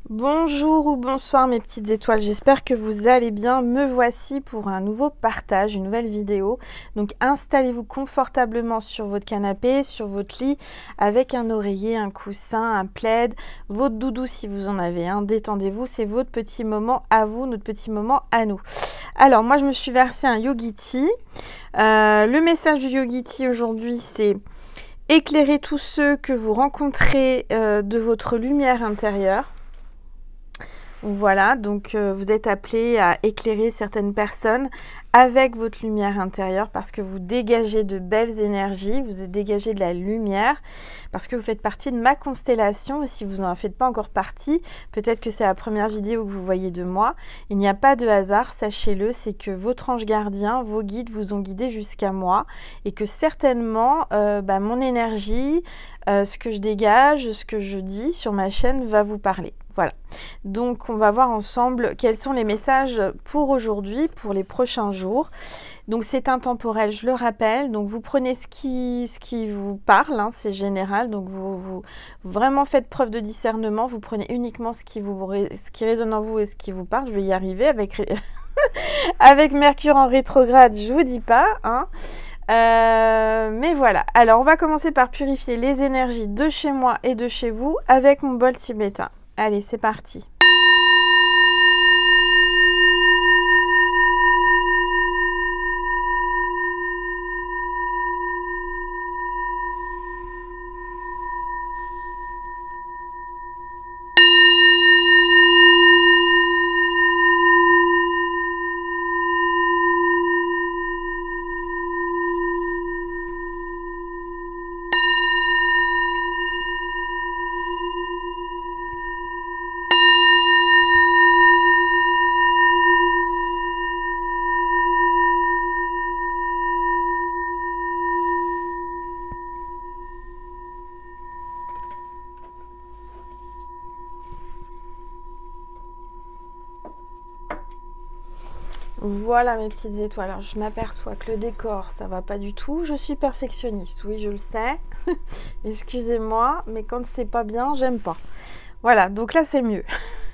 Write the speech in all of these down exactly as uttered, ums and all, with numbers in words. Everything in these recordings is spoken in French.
Bonjour ou bonsoir mes petites étoiles, j'espère que vous allez bien. Me voici pour un nouveau partage, une nouvelle vidéo. Donc installez-vous confortablement sur votre canapé, sur votre lit, avec un oreiller, un coussin, un plaid, votre doudou si vous en avez un. Détendez-vous, c'est votre petit moment à vous, notre petit moment à nous. Alors moi je me suis versé un Yogi-Tea. Euh, le message du Yogi-Tea aujourd'hui c'est éclairer tous ceux que vous rencontrez euh, de votre lumière intérieure. Voilà, donc euh, vous êtes appelé à éclairer certaines personnes avec votre lumière intérieure parce que vous dégagez de belles énergies, vous dégagez de la lumière parce que vous faites partie de ma constellation et si vous n'en faites pas encore partie, peut-être que c'est la première vidéo que vous voyez de moi. Il n'y a pas de hasard, sachez-le, c'est que votre ange gardien, vos guides vous ont guidé jusqu'à moi et que certainement euh, bah, mon énergie, euh, ce que je dégage, ce que je dis sur ma chaîne va vous parler. Voilà, donc on va voir ensemble quels sont les messages pour aujourd'hui, pour les prochains jours. Donc c'est intemporel, je le rappelle, donc vous prenez ce qui, ce qui vous parle, hein, c'est général, donc vous, vous vraiment faites preuve de discernement, vous prenez uniquement ce qui, vous, ce qui résonne en vous et ce qui vous parle. Je vais y arriver avec, avec Mercure en rétrograde, je vous dis pas, hein. Euh, mais voilà, alors on va commencer par purifier les énergies de chez moi et de chez vous avec mon bol tibétain. Allez, c'est parti. Voilà mes petites étoiles, alors je m'aperçois que le décor ça va pas du tout, je suis perfectionniste, oui je le sais, excusez-moi, mais quand c'est pas bien j'aime pas. Voilà, donc là c'est mieux.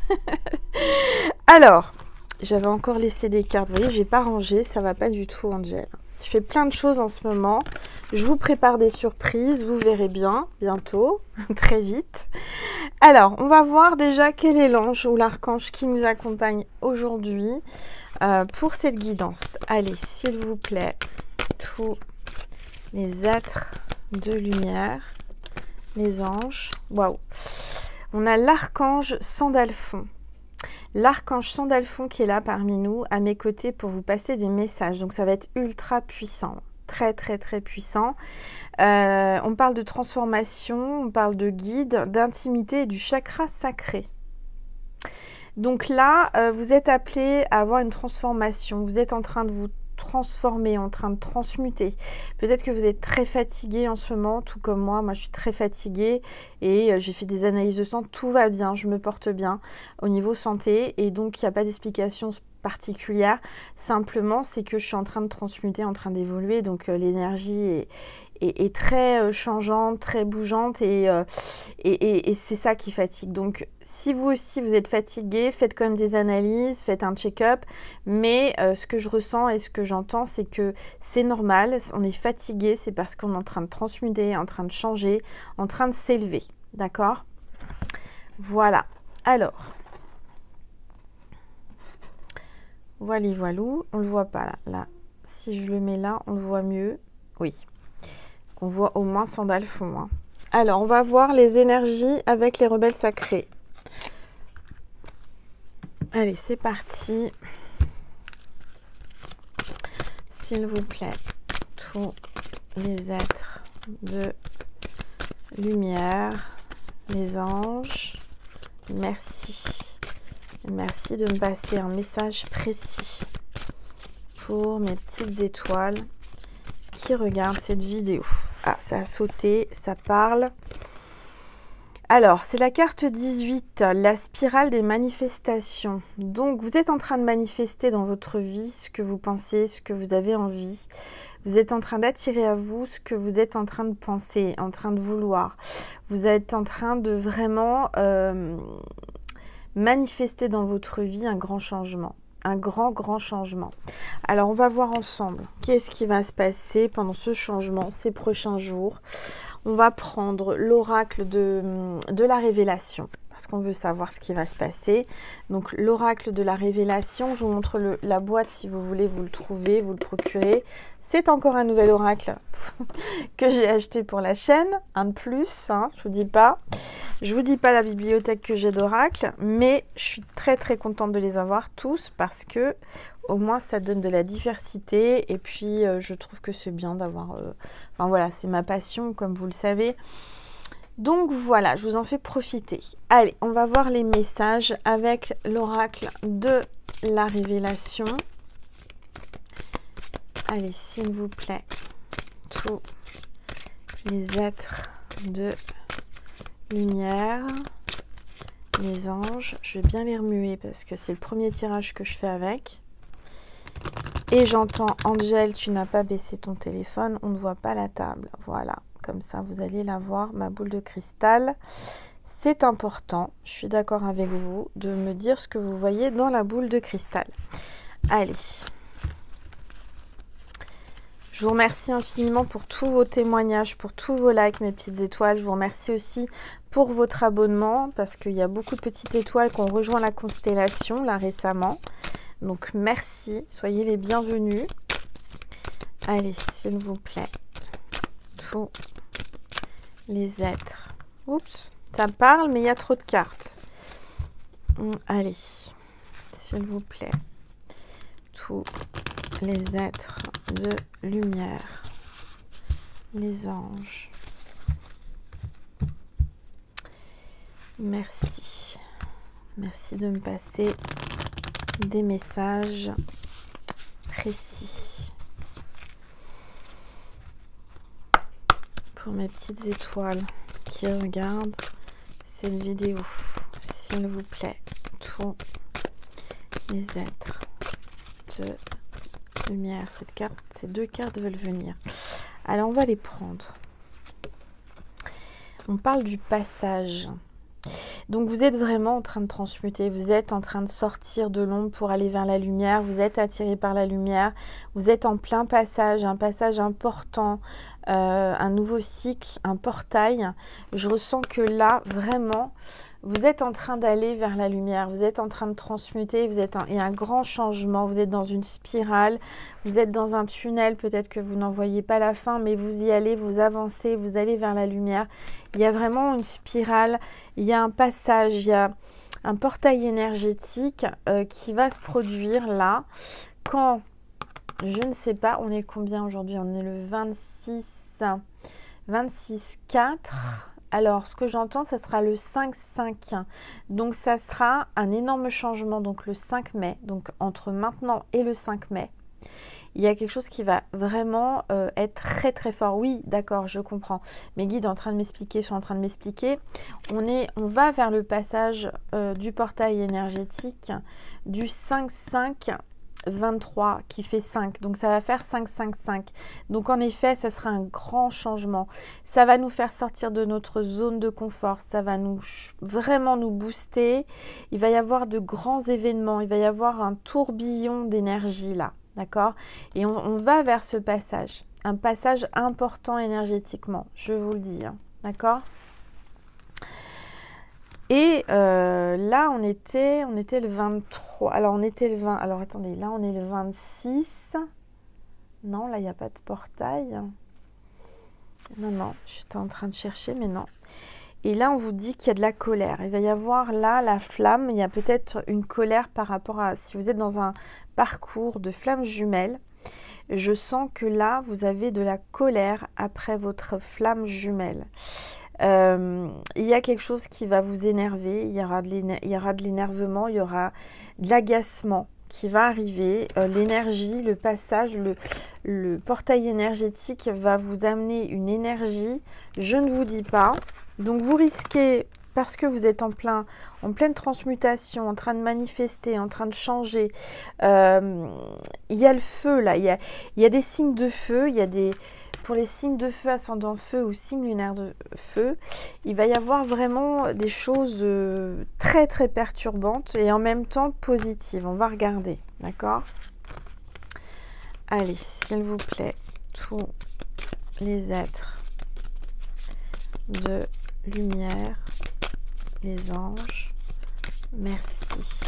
Alors, j'avais encore laissé des cartes, vous voyez j'ai pas rangé, ça va pas du tout Angel. Je fais plein de choses en ce moment, je vous prépare des surprises, vous verrez bien, bientôt, très vite. Alors, on va voir déjà quel est l'ange ou l'archange qui nous accompagne aujourd'hui. Euh, pour cette guidance, allez, s'il vous plaît, tous les êtres de lumière, les anges, waouh, on a l'archange Sandalphon, l'archange Sandalphon qui est là parmi nous, à mes côtés pour vous passer des messages, donc ça va être ultra puissant, très très très puissant. Euh, on parle de transformation, on parle de guide, d'intimité et du chakra sacré. Donc là, euh, vous êtes appelé à avoir une transformation. Vous êtes en train de vous transformer, en train de transmuter. Peut-être que vous êtes très fatigué en ce moment, tout comme moi. Moi, je suis très fatiguée et euh, j'ai fait des analyses de sang. Tout va bien, je me porte bien au niveau santé et donc il n'y a pas d'explication particulière. Simplement, c'est que je suis en train de transmuter, en train d'évoluer. Donc euh, l'énergie est, est, est très euh, changeante, très bougeante et, euh, et, et, et c'est ça qui fatigue. Donc si vous aussi vous êtes fatigué, faites quand même des analyses, faites un check-up. Mais euh, ce que je ressens et ce que j'entends, c'est que c'est normal. On est fatigué, c'est parce qu'on est en train de transmuter, en train de changer, en train de s'élever. D'accord? Voilà. Alors, voilà, voilou. On le voit pas là. Là, si je le mets là, on le voit mieux. Oui. On voit au moins Sandalphon. Hein. Alors, on va voir les énergies avec les rebelles sacrés. Allez, c'est parti. S'il vous plaît, tous les êtres de lumière, les anges, merci. Merci de me passer un message précis pour mes petites étoiles qui regardent cette vidéo. Ah, ça a sauté, ça parle. Alors, c'est la carte dix-huit, la spirale des manifestations. Donc, vous êtes en train de manifester dans votre vie ce que vous pensez, ce que vous avez envie. Vous êtes en train d'attirer à vous ce que vous êtes en train de penser, en train de vouloir. Vous êtes en train de vraiment euh, manifester dans votre vie un grand changement. Un grand, grand changement. Alors, on va voir ensemble qu'est-ce qui va se passer pendant ce changement, ces prochains jours. On va prendre l'oracle de, de la révélation, parce qu'on veut savoir ce qui va se passer. Donc, l'oracle de la révélation, je vous montre le, la boîte si vous voulez, vous le trouvez, vous le procurez. C'est encore un nouvel oracle que j'ai acheté pour la chaîne, un de plus, hein, je vous dis pas. Je vous dis pas la bibliothèque que j'ai d'oracles, mais je suis très très contente de les avoir tous parce que au moins ça donne de la diversité et puis euh, je trouve que c'est bien d'avoir... Euh... Enfin voilà, c'est ma passion comme vous le savez. Donc voilà, je vous en fais profiter. Allez, on va voir les messages avec l'oracle de la révélation. Allez, s'il vous plaît, tous les êtres de lumière, les anges, je vais bien les remuer parce que c'est le premier tirage que je fais avec. Et j'entends Angèle, tu n'as pas baissé ton téléphone, on ne voit pas la table. Voilà, comme ça vous allez la voir, ma boule de cristal. C'est important, je suis d'accord avec vous, de me dire ce que vous voyez dans la boule de cristal. Allez. Je vous remercie infiniment pour tous vos témoignages, pour tous vos likes, mes petites étoiles. Je vous remercie aussi pour votre abonnement parce qu'il y a beaucoup de petites étoiles qui ont rejoint la constellation là récemment. Donc merci, soyez les bienvenus. Allez, s'il vous plaît, tous les êtres. Oups, ça parle mais il y a trop de cartes. Allez, s'il vous plaît, tous les êtres de lumière, les anges. Merci. Merci de me passer des messages précis. Pour mes petites étoiles qui regardent cette vidéo, s'il vous plaît, tous les êtres de lumière, cette carte, ces deux cartes veulent venir. Alors on va les prendre. On parle du passage. Donc vous êtes vraiment en train de transmuter, vous êtes en train de sortir de l'ombre pour aller vers la lumière, vous êtes attiré par la lumière, vous êtes en plein passage, un passage important, euh, un nouveau cycle, un portail. Je ressens que là, vraiment, vous êtes en train d'aller vers la lumière, vous êtes en train de transmuter, vous êtes en... il y a un grand changement, vous êtes dans une spirale, vous êtes dans un tunnel, peut-être que vous n'en voyez pas la fin, mais vous y allez, vous avancez, vous allez vers la lumière. Il y a vraiment une spirale, il y a un passage, il y a un portail énergétique euh, qui va se produire là, quand, je ne sais pas, on est combien aujourd'hui? On est le vingt-six, vingt-six quatre. Alors, ce que j'entends, ça sera le cinq cinq. Donc, ça sera un énorme changement. Donc, le cinq mai. Donc, entre maintenant et le cinq mai, il y a quelque chose qui va vraiment euh, être très, très fort. Oui, d'accord, je comprends. Mes guides sont en train de m'expliquer, sont en train de m'expliquer. On, est, on va vers le passage euh, du portail énergétique du cinq cinq vingt-trois qui fait cinq, donc ça va faire cinq cinq cinq. Donc en effet, ça sera un grand changement. Ça va nous faire sortir de notre zone de confort, ça va nous vraiment nous booster. Il va y avoir de grands événements, il va y avoir un tourbillon d'énergie là, d'accord? Et on, on va vers ce passage, un passage important énergétiquement, je vous le dis, hein, d'accord? Et euh, là, on était, on était le vingt-trois. Alors, on était le vingt. Alors, attendez, là, on est le vingt-six. Non, là, il n'y a pas de portail. Non, non, j'étais en train de chercher, mais non. Et là, on vous dit qu'il y a de la colère. Il va y avoir là la flamme. Il y a peut-être une colère par rapport à... Si vous êtes dans un parcours de flammes jumelles, je sens que là, vous avez de la colère après votre flamme jumelle. Euh, il y a quelque chose qui va vous énerver, il y aura de l'énervement, il y aura de l'agacement qui va arriver, euh, l'énergie, le passage, le, le portail énergétique va vous amener une énergie, je ne vous dis pas, donc vous risquez, parce que vous êtes en, plein, en pleine transmutation, en train de manifester, en train de changer, euh, il y a le feu là, il y a, il y a des signes de feu, il y a des... pour les signes de feu, ascendant feu ou signes lunaires de feu, il va y avoir vraiment des choses euh, très très perturbantes et en même temps positives. On va regarder, d'accord? Allez, s'il vous plaît, tous les êtres de lumière, les anges, merci.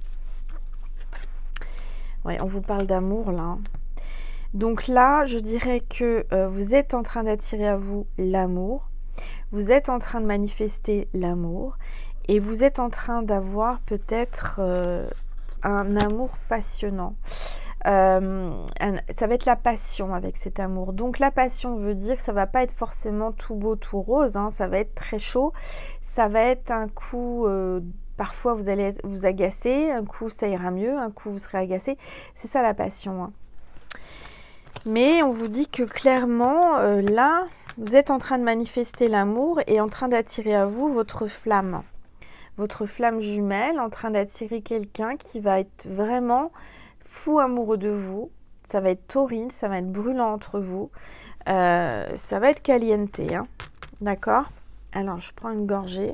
Ouais, on vous parle d'amour là. Donc là, je dirais que euh, vous êtes en train d'attirer à vous l'amour, vous êtes en train de manifester l'amour et vous êtes en train d'avoir peut-être euh, un amour passionnant. Euh, un, ça va être la passion avec cet amour. Donc la passion veut dire que ça va pas être forcément tout beau, tout rose, hein, ça va être très chaud, ça va être un coup... Euh, parfois vous allez vous agacer, un coup ça ira mieux, un coup vous serez agacé. C'est ça la passion, hein. Mais on vous dit que clairement, euh, là, vous êtes en train de manifester l'amour et en train d'attirer à vous votre flamme. Votre flamme jumelle, en train d'attirer quelqu'un qui va être vraiment fou amoureux de vous. Ça va être torride, ça va être brûlant entre vous. Euh, ça va être caliente, hein. D'accord? Alors, je prends une gorgée.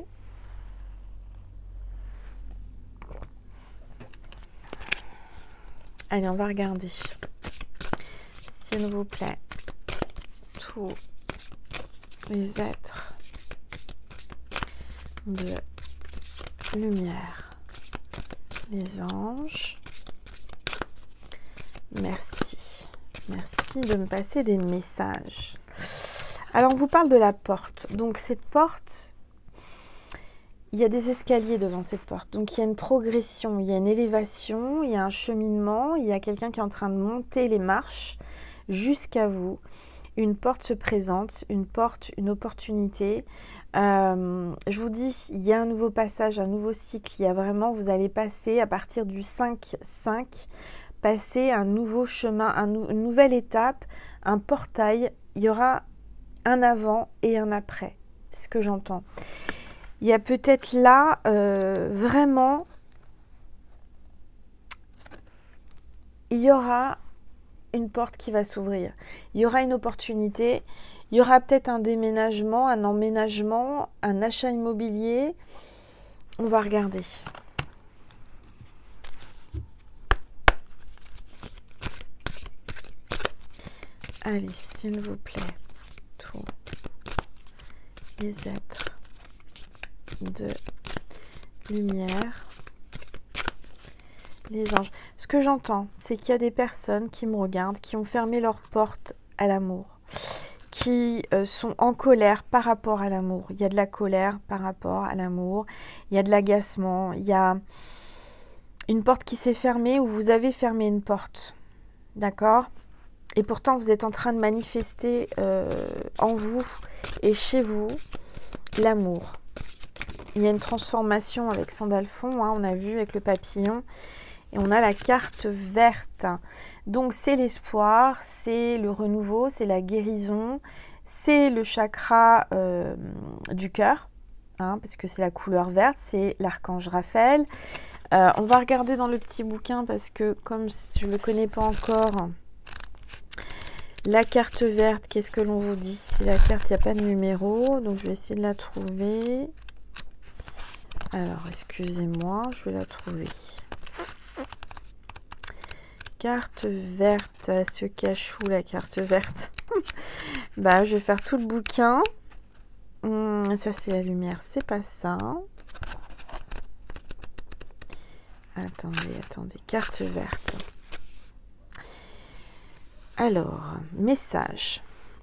Allez, on va regarder. S'il vous plaît, tous les êtres de lumière, les anges, merci. Merci de me passer des messages. Alors, on vous parle de la porte. Donc, cette porte, il y a des escaliers devant cette porte. Donc, il y a une progression, il y a une élévation, il y a un cheminement, il y a quelqu'un qui est en train de monter les marches jusqu'à vous. Une porte se présente, une porte, une opportunité. Euh, je vous dis, il y a un nouveau passage, un nouveau cycle. Il y a vraiment, vous allez passer à partir du cinq cinq, passer un nouveau chemin, un nou une nouvelle étape, un portail. Il y aura un avant et un après. C'est ce que j'entends. Il y a peut-être là, euh, vraiment, il y aura une porte qui va s'ouvrir. Il y aura une opportunité. Il y aura peut-être un déménagement, un emménagement, un achat immobilier. On va regarder. Allez, s'il vous plaît, tous les êtres de lumière, les anges. Ce que j'entends, c'est qu'il y a des personnes qui me regardent, qui ont fermé leur porte à l'amour, qui euh, sont en colère par rapport à l'amour. Il y a de la colère par rapport à l'amour, il y a de l'agacement, il y a une porte qui s'est fermée ou vous avez fermé une porte, d'accord? Et pourtant, vous êtes en train de manifester euh, en vous et chez vous l'amour. Il y a une transformation avec Sandalphon, hein, on a vu avec le papillon. Et on a la carte verte. Donc, c'est l'espoir, c'est le renouveau, c'est la guérison, c'est le chakra euh, du cœur, hein, parce que c'est la couleur verte, c'est l'archange Raphaël. Euh, on va regarder dans le petit bouquin parce que comme je ne le connais pas encore, la carte verte, qu'est-ce que l'on vous dit? C'est la carte, il n'y a pas de numéro, donc je vais essayer de la trouver. Alors, excusez-moi, je vais la trouver. Carte verte, elle se cache où la carte verte? Bah, je vais faire tout le bouquin. Hum, ça, c'est la lumière, c'est pas ça. Attendez, attendez, carte verte. Alors, message.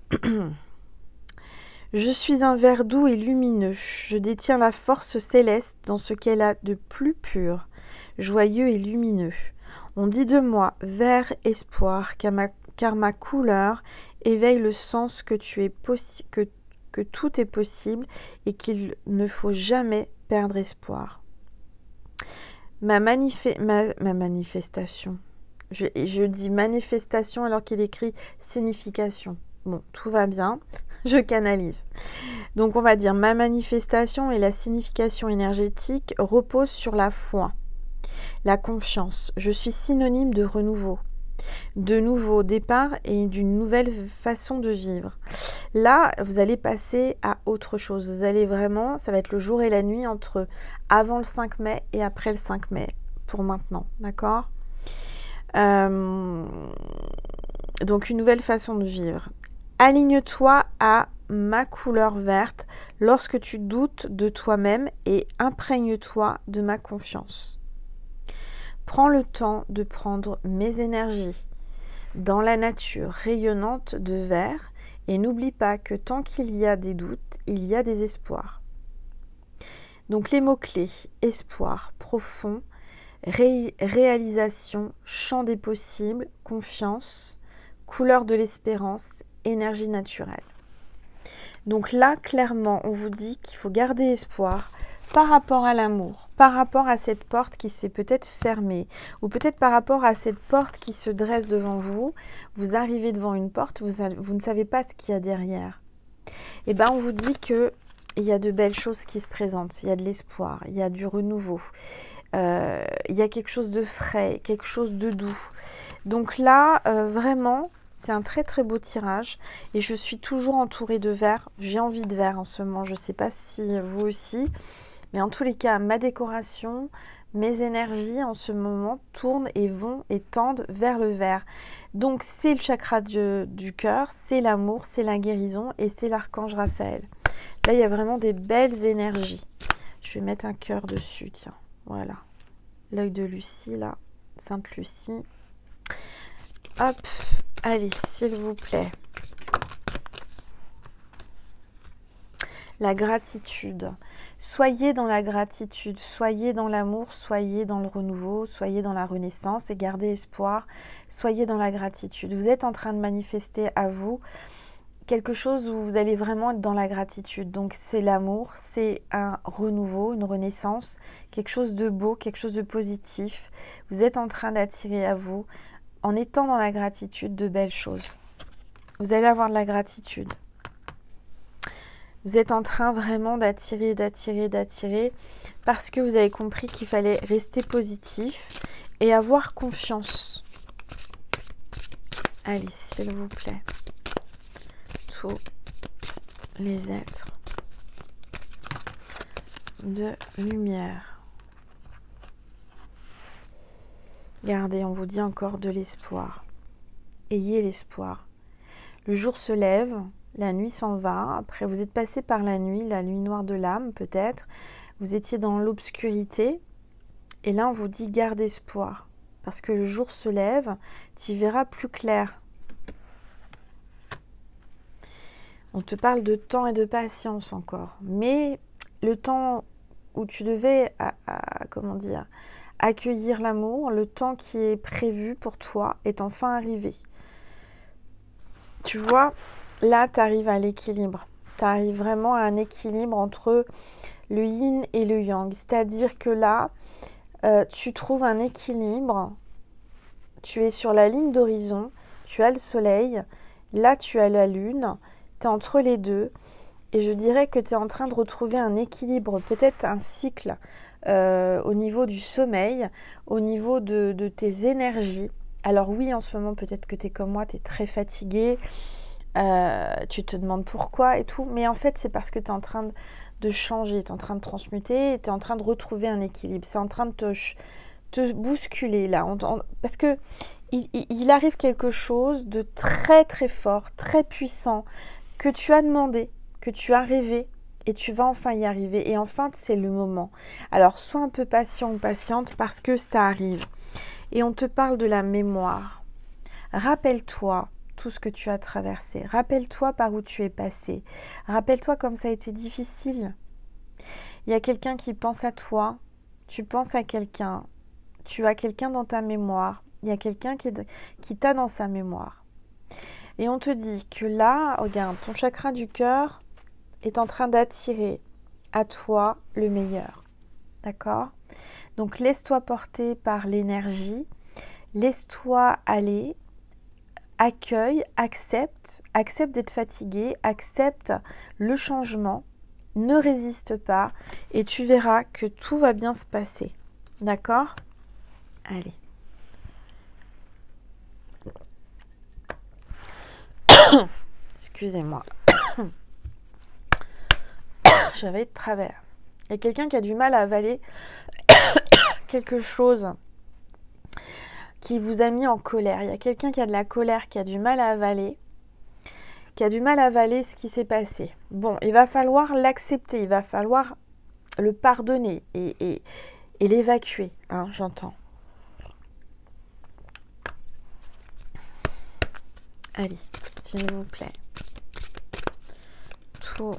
Je suis un ver doux et lumineux. Je détiens la force céleste dans ce qu'elle a de plus pur, joyeux et lumineux. On dit de moi, vert espoir, car ma, car ma couleur éveille le sens que, tu es possi que, que tout est possible et qu'il ne faut jamais perdre espoir. Ma, manifé ma, ma manifestation, je, je dis manifestation alors qu'il écrit signification. Bon, tout va bien, je canalise. Donc on va dire ma manifestation et la signification énergétique reposent sur la foi. La confiance, je suis synonyme de renouveau. de nouveaux départs et d'une nouvelle façon de vivre. Là, vous allez passer à autre chose. Vous allez vraiment, ça va être le jour et la nuit entre avant le cinq mai et après le cinq mai, pour maintenant, d'accord? euh, Donc, une nouvelle façon de vivre. Aligne-toi à ma couleur verte lorsque tu doutes de toi-même et imprègne-toi de ma confiance. Prends le temps de prendre mes énergies dans la nature rayonnante de vert et n'oublie pas que tant qu'il y a des doutes, il y a des espoirs. Donc les mots-clés, espoir, profond, ré réalisation, champ des possibles, confiance, couleur de l'espérance, énergie naturelle. Donc là, clairement, on vous dit qu'il faut garder espoir par rapport à l'amour, par rapport à cette porte qui s'est peut-être fermée, ou peut-être par rapport à cette porte qui se dresse devant vous. Vous arrivez devant une porte, vous, vous ne savez pas ce qu'il y a derrière. Et bien, on vous dit qu'il y a de belles choses qui se présentent, il y a de l'espoir, il y a du renouveau, euh, il y a quelque chose de frais, quelque chose de doux. Donc là, euh, vraiment... c'est un très très beau tirage et je suis toujours entourée de vert. J'ai envie de vert en ce moment, je ne sais pas si vous aussi. Mais en tous les cas, ma décoration, mes énergies en ce moment tournent et vont et tendent vers le vert. Donc c'est le chakra du, du cœur, c'est l'amour, c'est la guérison et c'est l'archange Raphaël. Là, il y a vraiment des belles énergies. Je vais mettre un cœur dessus, tiens. Voilà. L'œil de Lucie, là. Sainte Lucie. Hop. Allez, s'il vous plaît. La gratitude. Soyez dans la gratitude, soyez dans l'amour, soyez dans le renouveau, soyez dans la renaissance et gardez espoir. Soyez dans la gratitude. Vous êtes en train de manifester à vous quelque chose où vous allez vraiment être dans la gratitude. Donc c'est l'amour, c'est un renouveau, une renaissance, quelque chose de beau, quelque chose de positif. Vous êtes en train d'attirer à vous, en étant dans la gratitude, de belles choses. Vous allez avoir de la gratitude. Vous êtes en train vraiment d'attirer, d'attirer, d'attirer, parce que vous avez compris qu'il fallait rester positif et avoir confiance. Allez, s'il vous plaît. Tous les êtres de lumière. Gardez, on vous dit encore de l'espoir. Ayez l'espoir. Le jour se lève, la nuit s'en va. Après, vous êtes passé par la nuit, la nuit noire de l'âme peut-être. Vous étiez dans l'obscurité. Et là, on vous dit garde espoir. Parce que le jour se lève, tu y verras plus clair. On te parle de temps et de patience encore. Mais le temps où tu devais, à, à, comment dire, accueillir l'amour, le temps qui est prévu pour toi est enfin arrivé. Tu vois, là, tu arrives à l'équilibre. Tu arrives vraiment à un équilibre entre le yin et le yang. C'est-à-dire que là, euh, tu trouves un équilibre. Tu es sur la ligne d'horizon. Tu as le soleil. Là, tu as la lune. Tu es entre les deux. Et je dirais que tu es en train de retrouver un équilibre, peut-être un cycle euh, au niveau du sommeil, au niveau de, de tes énergies. Alors oui, en ce moment, peut-être que tu es comme moi, tu es très fatigué, euh, tu te demandes pourquoi et tout, mais en fait, c'est parce que tu es en train de, de changer, tu es en train de transmuter, tu es en train de retrouver un équilibre, c'est en train de te, te bousculer là, on, on, parce que il, il arrive quelque chose de très très fort, très puissant, que tu as demandé, que tu as rêvé, et tu vas enfin y arriver, et enfin, c'est le moment. Alors, sois un peu patient ou patiente, parce que ça arrive. Et on te parle de la mémoire. Rappelle-toi tout ce que tu as traversé. Rappelle-toi par où tu es passé. Rappelle-toi comme ça a été difficile. Il y a quelqu'un qui pense à toi. Tu penses à quelqu'un. Tu as quelqu'un dans ta mémoire. Il y a quelqu'un qui, qui t'a dans sa mémoire. Et on te dit que là, regarde, ton chakra du cœur est en train d'attirer à toi le meilleur. D'accord ? Donc, laisse-toi porter par l'énergie, laisse-toi aller, accueille, accepte, accepte d'être fatigué, accepte le changement, ne résiste pas et tu verras que tout va bien se passer. D'accord ? Allez. Excusez-moi. J'avais de travers. Il y a quelqu'un qui a du mal à avaler quelque chose qui vous a mis en colère. Il y a quelqu'un qui a de la colère, qui a du mal à avaler, qui a du mal à avaler ce qui s'est passé. Bon, il va falloir l'accepter, il va falloir le pardonner et, et, et l'évacuer, hein, j'entends. Allez, s'il vous plaît. Tous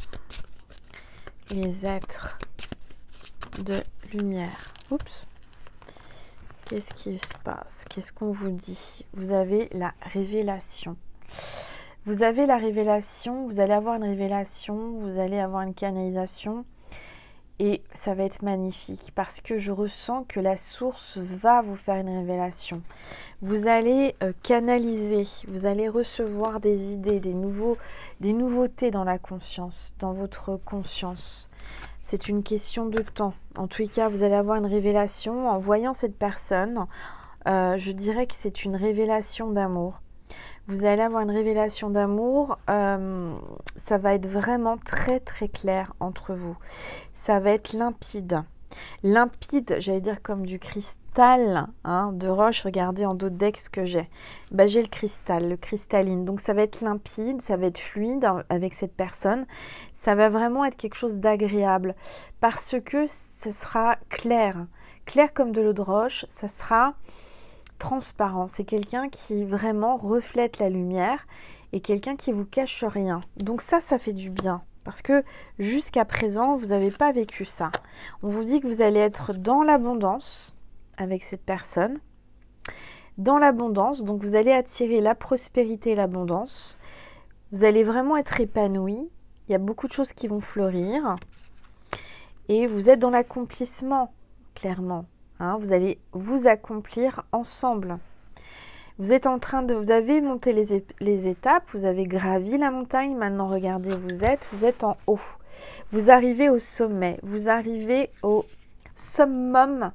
les êtres de lumière. Oups. Qu'est-ce qui se passe? Qu'est-ce qu'on vous dit? Vous avez la révélation. Vous avez la révélation, vous allez avoir une révélation, vous allez avoir une canalisation et ça va être magnifique parce que je ressens que la source va vous faire une révélation. Vous allez euh, canaliser, vous allez recevoir des idées, des, nouveaux, des nouveautés dans la conscience, dans votre conscience. C'est une question de temps. En tous les cas, vous allez avoir une révélation. En voyant cette personne, euh, je dirais que c'est une révélation d'amour. Vous allez avoir une révélation d'amour. Euh, ça va être vraiment très très clair entre vous. Ça va être limpide. Limpide, j'allais dire comme du cristal, hein, de roche. Regardez en dos de deck ce que j'ai. Ben, j'ai le cristal, le cristalline. Donc ça va être limpide, ça va être fluide avec cette personne. Ça va vraiment être quelque chose d'agréable parce que ce sera clair. Clair comme de l'eau de roche, ça sera transparent. C'est quelqu'un qui vraiment reflète la lumière et quelqu'un qui vous cache rien. Donc ça, ça fait du bien. Parce que jusqu'à présent, vous n'avez pas vécu ça. On vous dit que vous allez être dans l'abondance avec cette personne. Dans l'abondance, donc vous allez attirer la prospérité et l'abondance. Vous allez vraiment être épanoui. Il y a beaucoup de choses qui vont fleurir. Et vous êtes dans l'accomplissement, clairement. Hein, vous allez vous accomplir ensemble. Vous êtes en train de... Vous avez monté les, les étapes, vous avez gravi la montagne. Maintenant, regardez, vous êtes, vous êtes en haut. Vous arrivez au sommet. Vous arrivez au summum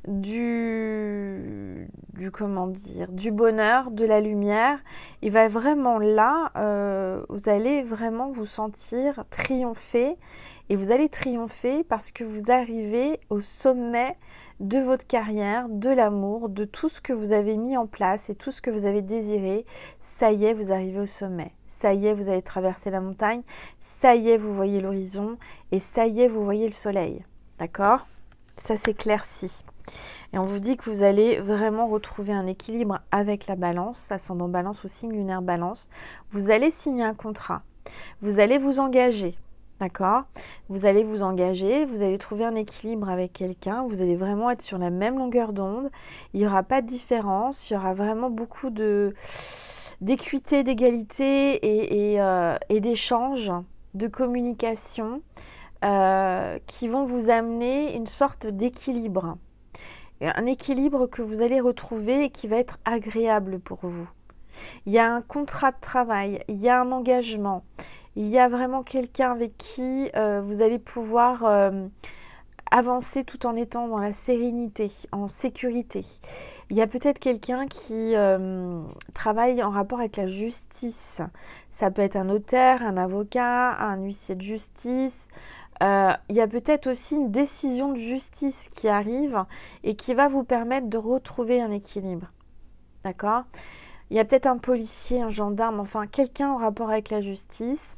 du... du comment dire, du bonheur, de la lumière. Il va vraiment là, euh, vous allez vraiment vous sentir triompher. Et vous allez triompher parce que vous arrivez au sommet de votre carrière, de l'amour, de tout ce que vous avez mis en place et tout ce que vous avez désiré. Ça y est, vous arrivez au sommet. Ça y est, vous avez traversé la montagne. Ça y est, vous voyez l'horizon. Et ça y est, vous voyez le soleil. D'accord? Ça s'éclaircit. Et on vous dit que vous allez vraiment retrouver un équilibre avec la balance, ascendant balance ou signe lunaire balance. Vous allez signer un contrat. Vous allez vous engager. D'accord? Vous allez vous engager, vous allez trouver un équilibre avec quelqu'un, vous allez vraiment être sur la même longueur d'onde, il n'y aura pas de différence, il y aura vraiment beaucoup de d'équité, d'égalité et, et, euh, et d'échanges, de communication euh, qui vont vous amener une sorte d'équilibre. Un équilibre que vous allez retrouver et qui va être agréable pour vous. Il y a un contrat de travail, il y a un engagement. Il y a vraiment quelqu'un avec qui euh, vous allez pouvoir euh, avancer tout en étant dans la sérénité, en sécurité. Il y a peut-être quelqu'un qui euh, travaille en rapport avec la justice. Ça peut être un notaire, un avocat, un huissier de justice. Euh, il y a peut-être aussi une décision de justice qui arrive et qui va vous permettre de retrouver un équilibre. D'accord ? Il y a peut-être un policier, un gendarme, enfin quelqu'un en rapport avec la justice.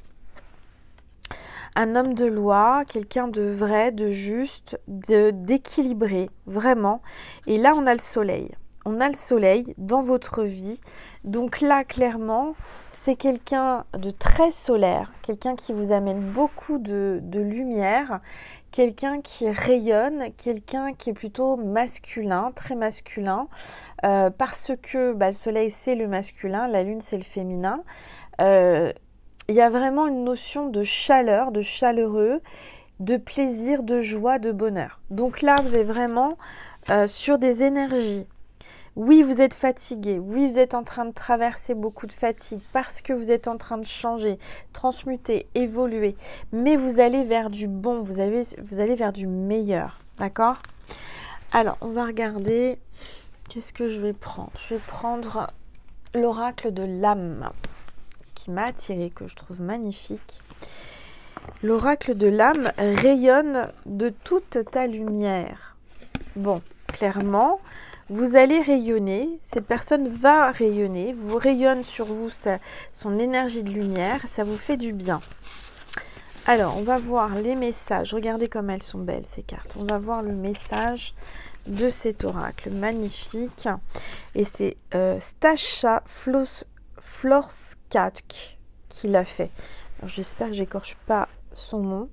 Un homme de loi, quelqu'un de vrai, de juste, de, d'équilibré, vraiment. Et là, on a le soleil. On a le soleil dans votre vie. Donc là, clairement, c'est quelqu'un de très solaire, quelqu'un qui vous amène beaucoup de, de lumière, quelqu'un qui rayonne, quelqu'un qui est plutôt masculin, très masculin, euh, parce que bah, le soleil, c'est le masculin, la lune, c'est le féminin. Euh, Il y a vraiment une notion de chaleur, de chaleureux, de plaisir, de joie, de bonheur. Donc là, vous êtes vraiment euh, sur des énergies. Oui, vous êtes fatigué. Oui, vous êtes en train de traverser beaucoup de fatigue parce que vous êtes en train de changer, transmuter, évoluer. Mais vous allez vers du bon, vous allez, vous allez vers du meilleur. D'accord? Alors, on va regarder. Qu'est-ce que je vais prendre? Je vais prendre l'oracle de l'âme. qui m'a attirée, que je trouve magnifique. L'oracle de l'âme rayonne de toute ta lumière. Bon, clairement, vous allez rayonner, cette personne va rayonner, vous rayonne sur vous sa, son énergie de lumière, ça vous fait du bien. Alors, on va voir les messages. Regardez comme elles sont belles, ces cartes. On va voir le message de cet oracle magnifique. Et c'est euh, Stasha Florskak qui l'a fait. J'espère que j'écorche pas son nom.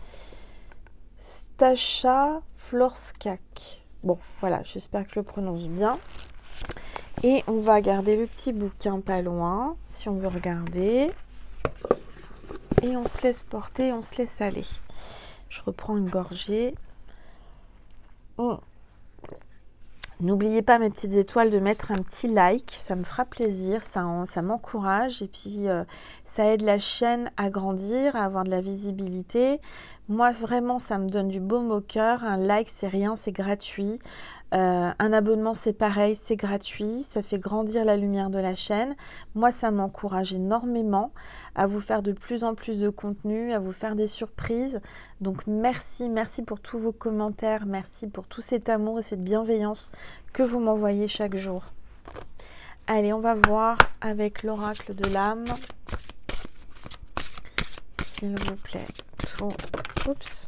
Stasha Florskak. Bon, voilà, j'espère que je le prononce bien. Et on va garder le petit bouquin pas loin, si on veut regarder. Et on se laisse porter, on se laisse aller. Je reprends une gorgée. Mmh. N'oubliez pas, mes petites étoiles, de mettre un petit like. Ça me fera plaisir, ça, ça m'encourage. Et puis, euh, ça aide la chaîne à grandir, à avoir de la visibilité. Moi, vraiment, ça me donne du baume au cœur. Un like, c'est rien, c'est gratuit. Euh, un abonnement, c'est pareil, c'est gratuit. Ça fait grandir la lumière de la chaîne. Moi, ça m'encourage énormément à vous faire de plus en plus de contenu, à vous faire des surprises. Donc, merci, merci pour tous vos commentaires. Merci pour tout cet amour et cette bienveillance que vous m'envoyez chaque jour. Allez, on va voir avec l'oracle de l'âme. S'il vous plaît. Tout. Oups.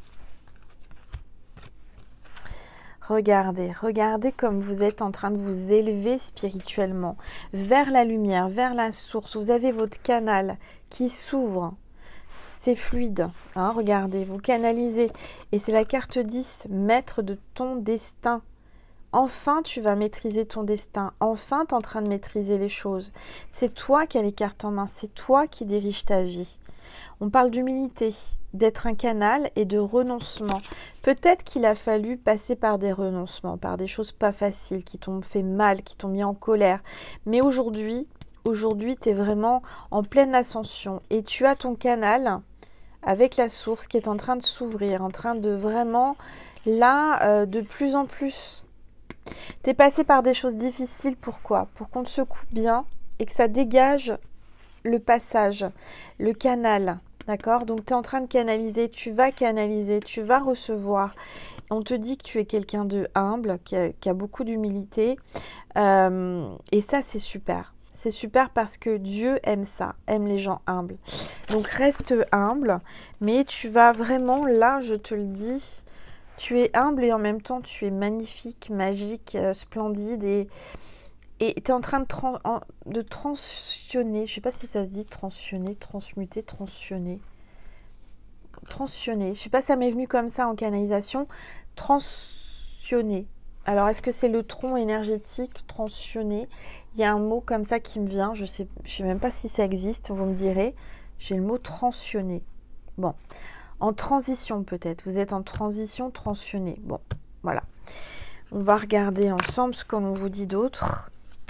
Regardez, regardez comme vous êtes en train de vous élever spirituellement vers la lumière, vers la source. Vous avez votre canal qui s'ouvre. C'est fluide. Hein, regardez, vous canalisez. Et c'est la carte dix, maître de ton destin. Enfin, tu vas maîtriser ton destin. Enfin, tu es en train de maîtriser les choses. C'est toi qui as les cartes en main. C'est toi qui dirige ta vie. On parle d'humilité, d'être un canal et de renoncement. Peut-être qu'il a fallu passer par des renoncements, par des choses pas faciles, qui t'ont fait mal, qui t'ont mis en colère. Mais aujourd'hui, aujourd'hui, tu es vraiment en pleine ascension et tu as ton canal avec la source qui est en train de s'ouvrir, en train de vraiment, là, euh, de plus en plus. Tu es passé par des choses difficiles, pourquoi? Pour qu'on te secoue bien et que ça dégage le passage, le canal. D'accord? Donc, tu es en train de canaliser, tu vas canaliser, tu vas recevoir. On te dit que tu es quelqu'un de humble, qui a, qui a beaucoup d'humilité. Euh, et ça, c'est super. C'est super parce que Dieu aime ça, aime les gens humbles. Donc, reste humble, mais tu vas vraiment, là, je te le dis, tu es humble et en même temps, tu es magnifique, magique, euh, splendide et... Et tu es en train de, trans, de transitionner, je ne sais pas si ça se dit transitionner, transmuter, transitionner. Transitionner, je ne sais pas si ça m'est venu comme ça en canalisation. Transitionner. Alors, est-ce que c'est le tronc énergétique, transitionner? Il y a un mot comme ça qui me vient, je ne sais, je sais même pas si ça existe, vous me direz. J'ai le mot transitionner. Bon, en transition peut-être, vous êtes en transition, transitionner. Bon, voilà. On va regarder ensemble ce qu'on vous dit d'autre.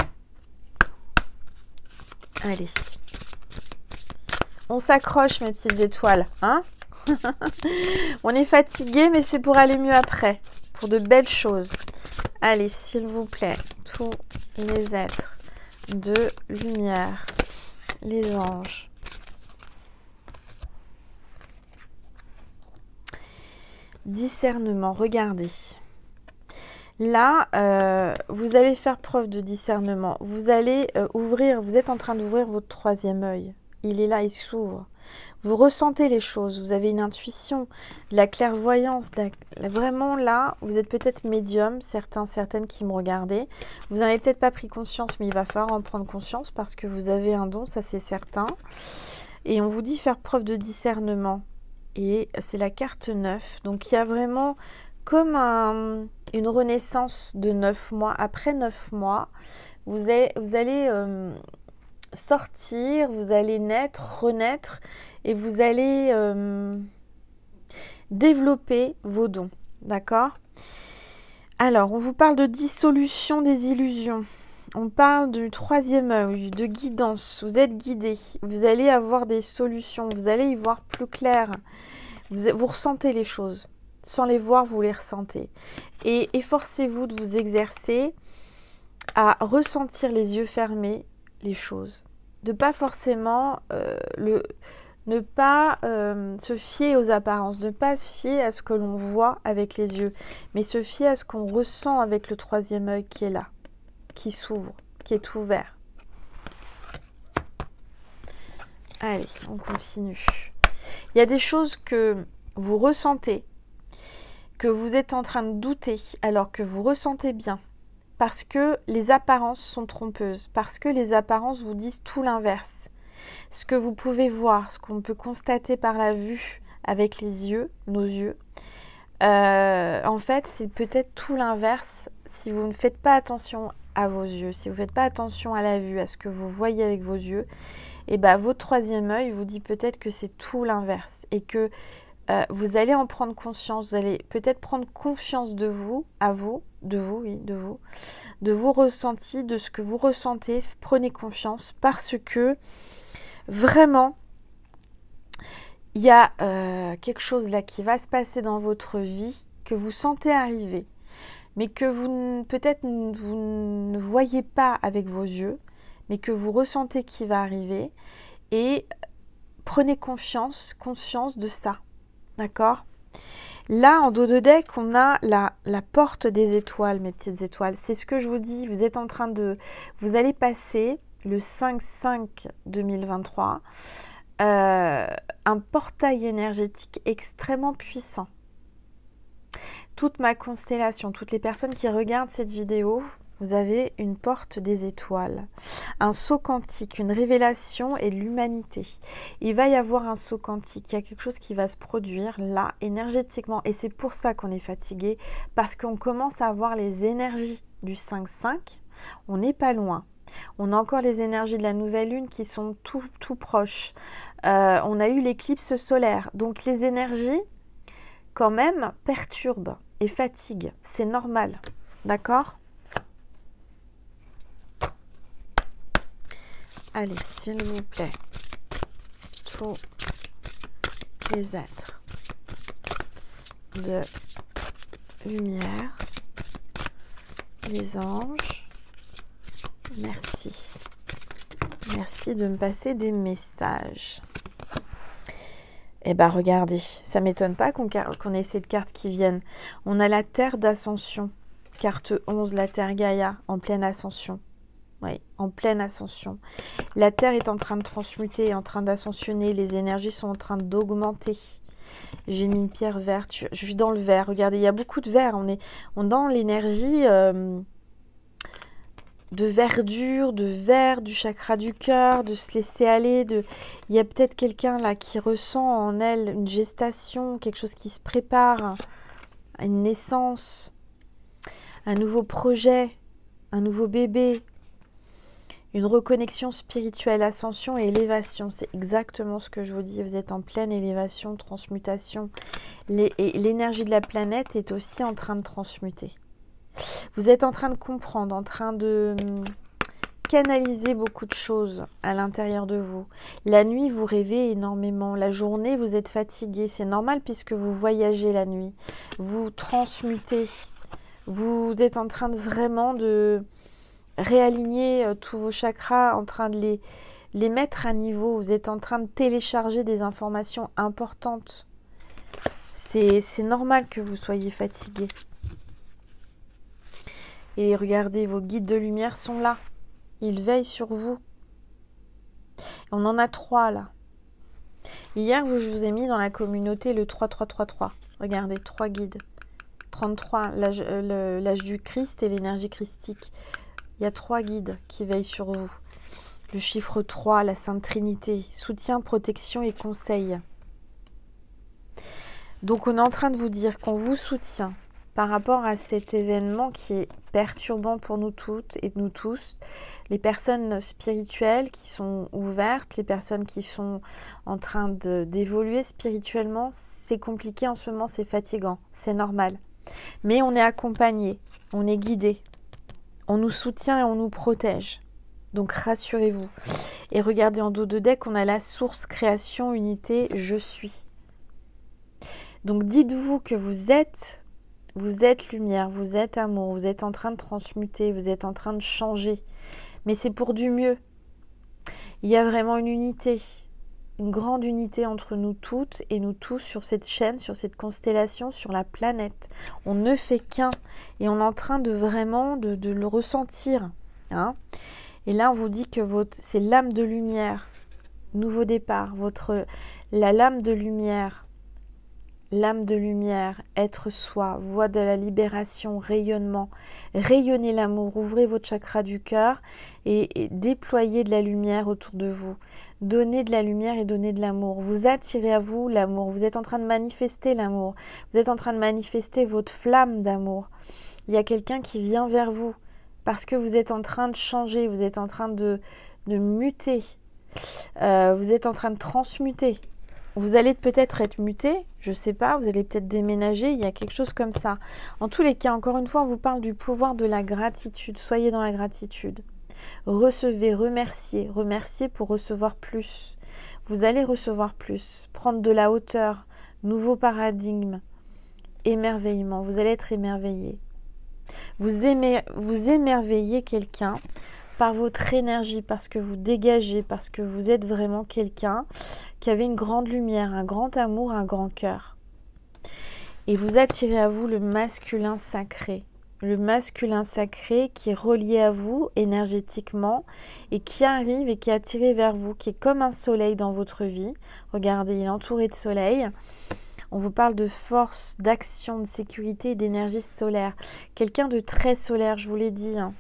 Allez, on s'accroche mes petites étoiles, hein? On est fatigué, mais c'est pour aller mieux après, pour de belles choses. Allez, s'il vous plaît, tous les êtres de lumière, les anges. Discernement, regardez. Là, euh, vous allez faire preuve de discernement. Vous allez euh, ouvrir, vous êtes en train d'ouvrir votre troisième œil. Il est là, il s'ouvre. Vous ressentez les choses, vous avez une intuition, de la clairvoyance. De la... Vraiment là, vous êtes peut-être médium, certains, certaines qui me regardaient. Vous n'avez peut-être pas pris conscience, mais il va falloir en prendre conscience parce que vous avez un don, ça c'est certain. Et on vous dit faire preuve de discernement. Et c'est la carte neuf. Donc il y a vraiment... comme un, une renaissance de neuf mois. Après neuf mois, vous allez, vous allez euh, sortir, vous allez naître, renaître et vous allez euh, développer vos dons. D'accord? Alors, on vous parle de dissolution des illusions. On parle du troisième œil, de guidance. Vous êtes guidé. Vous allez avoir des solutions. Vous allez y voir plus clair. Vous, vous ressentez les choses. Sans les voir, vous les ressentez. Et efforcez-vous de vous exercer à ressentir les yeux fermés les choses. de pas forcément euh, le, ne pas euh, se fier aux apparences, ne pas se fier à ce que l'on voit avec les yeux, mais se fier à ce qu'on ressent avec le troisième œil qui est là, qui s'ouvre, qui est ouvert. Allez, on continue. Il y a des choses que vous ressentez, que vous êtes en train de douter, alors que vous ressentez bien. Parce que les apparences sont trompeuses, parce que les apparences vous disent tout l'inverse. Ce que vous pouvez voir, ce qu'on peut constater par la vue avec les yeux, nos yeux, euh, en fait, c'est peut-être tout l'inverse si vous ne faites pas attention à vos yeux, si vous ne faites pas attention à la vue, à ce que vous voyez avec vos yeux, et bien votre troisième œil vous dit peut-être que c'est tout l'inverse et que euh, vous allez en prendre conscience, vous allez peut-être prendre confiance de vous, à vous, de vous, oui, de vous, de vos ressentis, de ce que vous ressentez. Prenez confiance parce que vraiment, il y a euh, quelque chose là qui va se passer dans votre vie que vous sentez arriver, mais que vous peut-être vous ne voyez pas avec vos yeux, mais que vous ressentez qui va arriver. Et prenez confiance, conscience de ça. D'accord? Là, en dos de deck, on a la, la porte des étoiles, mes petites étoiles. C'est ce que je vous dis. Vous êtes en train de... Vous allez passer le cinq cinq deux mille vingt-trois. Euh, un portail énergétique extrêmement puissant. Toute ma constellation, toutes les personnes qui regardent cette vidéo, vous avez une porte des étoiles, un saut quantique, une révélation et l'humanité. Il va y avoir un saut quantique, il y a quelque chose qui va se produire là, énergétiquement. Et c'est pour ça qu'on est fatigué, parce qu'on commence à avoir les énergies du cinq cinq. On n'est pas loin. On a encore les énergies de la nouvelle lune qui sont tout, tout proches. Euh, on a eu l'éclipse solaire. Donc les énergies, quand même, perturbent et fatiguent. C'est normal. D'accord ? Allez, s'il vous plaît, tous les êtres de lumière, les anges, merci. Merci de me passer des messages. Eh bien, regardez, ça ne m'étonne pas qu'on qu'on ait cette carte qui vienne. On a la Terre d'Ascension, carte onze, la Terre Gaïa, en pleine ascension. Oui, en pleine ascension. La Terre est en train de transmuter, en train d'ascensionner. Les énergies sont en train d'augmenter. J'ai mis une pierre verte. Je, je suis dans le vert. Regardez, il y a beaucoup de vert. On est, on est dans l'énergie euh, de verdure, de vert, du chakra du cœur, de se laisser aller. De... Il y a peut-être quelqu'un là qui ressent en elle une gestation, quelque chose qui se prépare, une naissance, un nouveau projet, un nouveau bébé. Une reconnexion spirituelle, ascension et élévation. C'est exactement ce que je vous dis. Vous êtes en pleine élévation, transmutation. Les, et l'énergie de la planète est aussi en train de transmuter. Vous êtes en train de comprendre, en train de hum, canaliser beaucoup de choses à l'intérieur de vous. La nuit, vous rêvez énormément. La journée, vous êtes fatigué. C'est normal puisque vous voyagez la nuit. Vous transmutez. Vous êtes en train de vraiment de... réaligner euh, tous vos chakras, en train de les, les mettre à niveau. Vous êtes en train de télécharger des informations importantes. C'est, c'est normal que vous soyez fatigué. Et regardez, vos guides de lumière sont là. Ils veillent sur vous. On en a trois là. Hier, je vous ai mis dans la communauté le trois trois trois trois. Regardez, trois guides. trente-trois, l'âge, euh, l'âge du Christ et l'énergie christique. Il y a trois guides qui veillent sur vous. Le chiffre trois, la Sainte Trinité, soutien, protection et conseil. Donc on est en train de vous dire qu'on vous soutient par rapport à cet événement qui est perturbant pour nous toutes et nous tous. Les personnes spirituelles qui sont ouvertes, les personnes qui sont en train de, d'évoluer spirituellement, c'est compliqué en ce moment, c'est fatigant, c'est normal. Mais on est accompagné, on est guidé. On nous soutient et on nous protège. Donc rassurez-vous. Et regardez en dos de deck, on a la source, création, unité, je suis. Donc dites-vous que vous êtes, vous êtes lumière, vous êtes amour, vous êtes en train de transmuter, vous êtes en train de changer. Mais c'est pour du mieux. Il y a vraiment une unité, une grande unité entre nous toutes et nous tous sur cette chaîne, sur cette constellation, sur la planète. On ne fait qu'un et on est en train de vraiment de, de le ressentir. Hein. Et là, on vous dit que votre, c'est l'âme de lumière, nouveau départ, votre, la lame de lumière, l'âme de lumière, être soi, voie de la libération, rayonnement, rayonnez l'amour, ouvrez votre chakra du cœur et, et déployez de la lumière autour de vous. Donnez de la lumière et donnez de l'amour. Vous attirez à vous l'amour. Vous êtes en train de manifester l'amour. Vous êtes en train de manifester votre flamme d'amour. Il y a quelqu'un qui vient vers vous parce que vous êtes en train de changer. Vous êtes en train de, de muter. Euh, vous êtes en train de transmuter. Vous allez peut-être être muté, je ne sais pas, vous allez peut-être déménager, il y a quelque chose comme ça. En tous les cas, encore une fois, on vous parle du pouvoir de la gratitude. Soyez dans la gratitude. Recevez, remerciez, remerciez pour recevoir plus. Vous allez recevoir plus, prendre de la hauteur, nouveau paradigme, émerveillement. Vous allez être émerveillé. Vous, aimez, vous émerveillez quelqu'un par votre énergie, parce que vous dégagez, parce que vous êtes vraiment quelqu'un qui avait une grande lumière, un grand amour, un grand cœur. Et vous attirez à vous le masculin sacré. Le masculin sacré qui est relié à vous énergétiquement et qui arrive et qui est attiré vers vous, qui est comme un soleil dans votre vie. Regardez, il est entouré de soleil. On vous parle de force, d'action, de sécurité et d'énergie solaire. Quelqu'un de très solaire, je vous l'ai dit. Hein.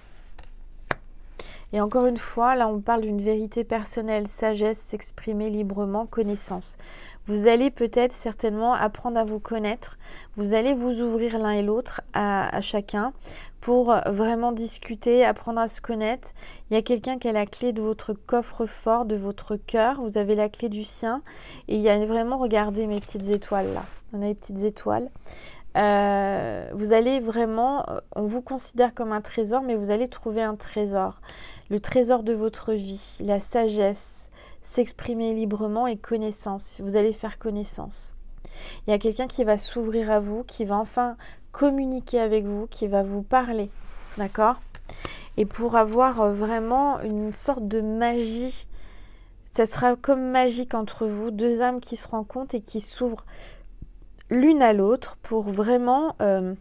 Et encore une fois, là on parle d'une vérité personnelle, sagesse, s'exprimer librement, connaissance. Vous allez peut-être certainement apprendre à vous connaître. Vous allez vous ouvrir l'un et l'autre à, à chacun pour vraiment discuter, apprendre à se connaître. Il y a quelqu'un qui a la clé de votre coffre-fort, de votre cœur. Vous avez la clé du sien. Et il y a vraiment, regardez mes petites étoiles là. On a les petites étoiles. Euh, vous allez vraiment, on vous considère comme un trésor, mais vous allez trouver un trésor. Le trésor de votre vie, la sagesse, s'exprimer librement et connaissance. Vous allez faire connaissance. Il y a quelqu'un qui va s'ouvrir à vous, qui va enfin communiquer avec vous, qui va vous parler. D'accord ? Et pour avoir vraiment une sorte de magie, ça sera comme magique entre vous, deux âmes qui se rencontrent et qui s'ouvrent l'une à l'autre pour vraiment euh,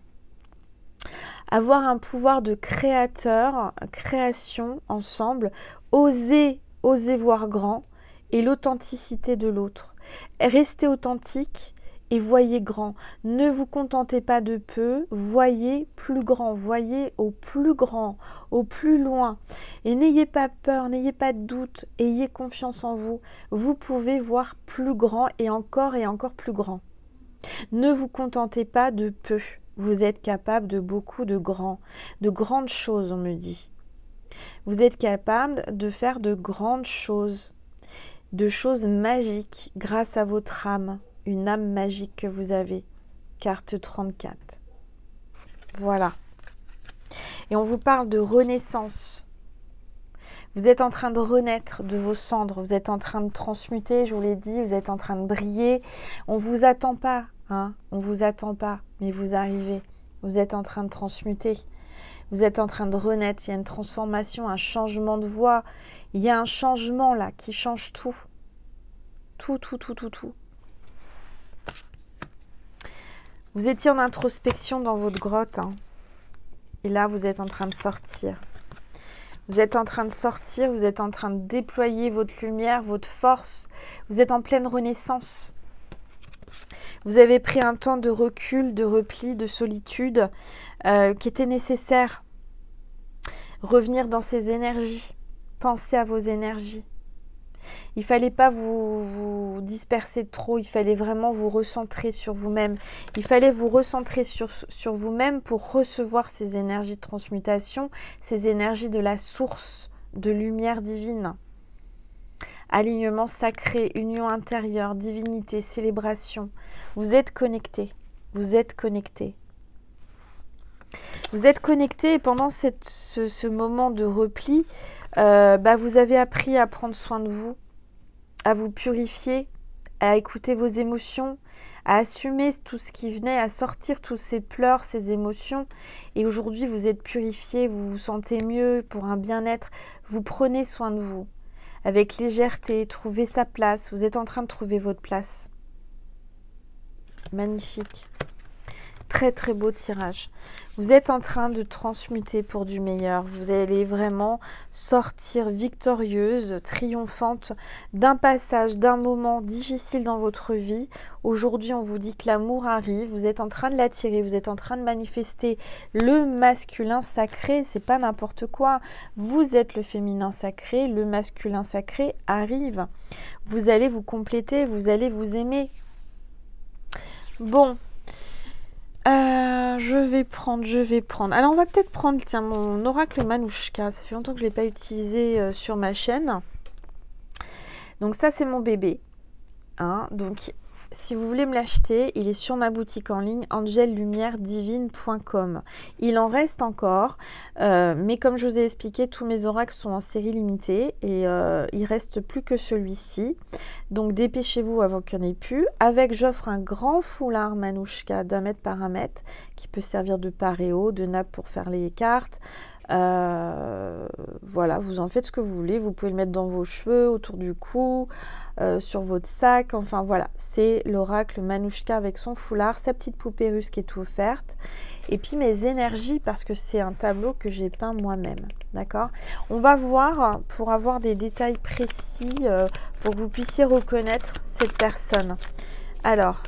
avoir un pouvoir de créateur, création ensemble, oser, oser voir grand et l'authenticité de l'autre. Restez authentique et voyez grand. Ne vous contentez pas de peu, voyez plus grand, voyez au plus grand, au plus loin. Et n'ayez pas peur, n'ayez pas de doute, ayez confiance en vous. Vous pouvez voir plus grand et encore et encore plus grand. Ne vous contentez pas de peu. Vous êtes capable de beaucoup de grands, de grandes choses, on me dit. Vous êtes capable de faire de grandes choses, de choses magiques grâce à votre âme, une âme magique que vous avez. Carte trente-quatre. Voilà. Et on vous parle de renaissance. Vous êtes en train de renaître de vos cendres, vous êtes en train de transmuter, je vous l'ai dit, vous êtes en train de briller. On ne vous attend pas, hein, on ne vous attend pas, mais vous arrivez. Vous êtes en train de transmuter, vous êtes en train de renaître, il y a une transformation, un changement de voix. Il y a un changement là qui change tout. Tout, tout, tout, tout, tout. Vous étiez en introspection dans votre grotte, hein, et là vous êtes en train de sortir. Vous êtes en train de sortir, vous êtes en train de déployer votre lumière, votre force. Vous êtes en pleine renaissance. Vous avez pris un temps de recul, de repli, de solitude euh, qui était nécessaire. Revenir dans ces énergies. Pensez à vos énergies. Il ne fallait pas vous, vous disperser trop, il fallait vraiment vous recentrer sur vous-même. Il fallait vous recentrer sur, sur vous-même pour recevoir ces énergies de transmutation, ces énergies de la source de lumière divine. Alignement sacré, union intérieure, divinité, célébration. Vous êtes connectés, vous êtes connectés. Vous êtes connectés et pendant cette, ce, ce moment de repli, euh, bah vous avez appris à prendre soin de vous, à vous purifier, à écouter vos émotions, à assumer tout ce qui venait, à sortir tous ces pleurs, ces émotions. Et aujourd'hui, vous êtes purifié, vous vous sentez mieux pour un bien-être. Vous prenez soin de vous. avec légèreté, trouver sa place. Vous êtes en train de trouver votre place. Magnifique. Très très beau tirage. Vous êtes en train de transmuter pour du meilleur. Vous allez vraiment sortir victorieuse, triomphante d'un passage, d'un moment difficile dans votre vie. Aujourd'hui, on vous dit que l'amour arrive. Vous êtes en train de l'attirer. Vous êtes en train de manifester le masculin sacré. C'est pas n'importe quoi. Vous êtes le féminin sacré. Le masculin sacré arrive. Vous allez vous compléter. Vous allez vous aimer. Bon. Euh, je vais prendre, je vais prendre. Alors, on va peut-être prendre, tiens, mon oracle Manouchka. Ça fait longtemps que je ne l'ai pas utilisé euh, sur ma chaîne. Donc, ça, c'est mon bébé. Hein. Donc, si vous voulez me l'acheter, il est sur ma boutique en ligne angel lumière divine point com. Il en reste encore, euh, mais comme je vous ai expliqué, tous mes oracles sont en série limitée et euh, il reste plus que celui-ci. Donc dépêchez-vous avant qu'il n'y en ait plus. Avec, j'offre un grand foulard Manouchka d'un mètre par un mètre qui peut servir de paréo, de nappe pour faire les cartes. Euh, voilà, vous en faites ce que vous voulez. Vous pouvez le mettre dans vos cheveux, autour du cou, euh, sur votre sac. Enfin voilà, c'est l'oracle Manouchka avec son foulard, sa petite poupée russe qui est offerte. Et puis mes énergies, parce que c'est un tableau que j'ai peint moi-même. D'accord? On va voir pour avoir des détails précis, euh, pour que vous puissiez reconnaître cette personne. Alors,